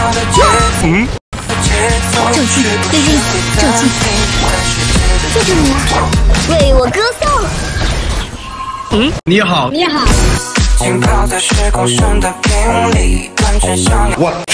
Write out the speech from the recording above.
咒技对应咒技，就这里了，为我歌颂。 你好， 你好。 浸泡在时光顺的屏里，感觉像我。